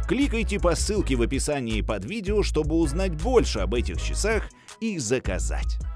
Кликайте по ссылке в описании под видео, чтобы узнать больше об этих часах и заказать.